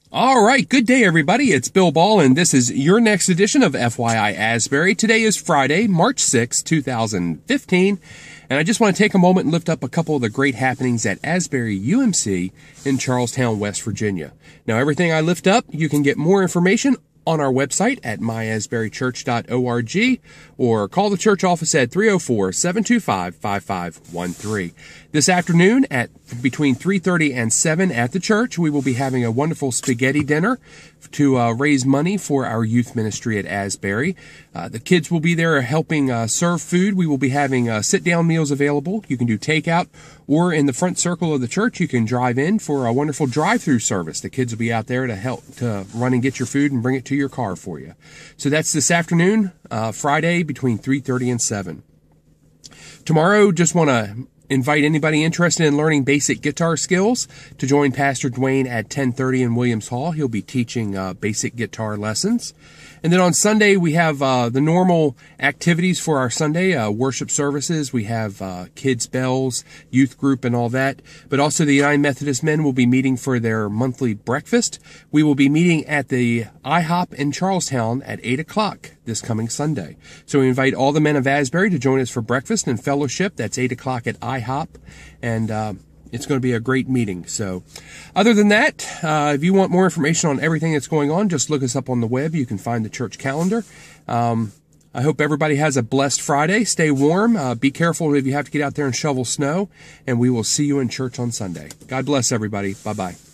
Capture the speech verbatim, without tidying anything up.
All right, good day, everybody. It's Bill Ball, and this is your next edition of F Y I Asbury. Today is Friday, March sixth, two thousand fifteen, and I just want to take a moment and lift up a couple of the great happenings at Asbury U M C in Charlestown, West Virginia. Now, everything I lift up, you can get more information on our website at my asbury church dot org, or call the church office at three oh four, seven two five, five five one three. This afternoon at between three thirty and seven at the church, we will be having a wonderful spaghetti dinner to uh, raise money for our youth ministry at Asbury. Uh, the kids will be there helping uh, serve food. We will be having uh, sit-down meals available. You can do takeout, or in the front circle of the church, you can drive in for a wonderful drive-through service. The kids will be out there to help to run and get your food and bring it to your car for you. So that's this afternoon, uh, Friday, between three thirty and seven. Tomorrow, just want to invite anybody interested in learning basic guitar skills to join Pastor Dwayne at ten thirty in Williams Hall. He'll be teaching uh, basic guitar lessons. And then on Sunday, we have uh, the normal activities for our Sunday uh, worship services. We have uh, kids' bells, youth group, and all that. But also the United Methodist men will be meeting for their monthly breakfast. We will be meeting at the I hop in Charlestown at eight o'clock this coming Sunday. So we invite all the men of Asbury to join us for breakfast and fellowship. That's eight o'clock at I hop. And uh, it's going to be a great meeting. So other than that, uh, if you want more information on everything that's going on, just look us up on the web. You can find the church calendar. Um, I hope everybody has a blessed Friday. Stay warm. Uh, be careful if you have to get out there and shovel snow. And we will see you in church on Sunday. God bless everybody. Bye-bye.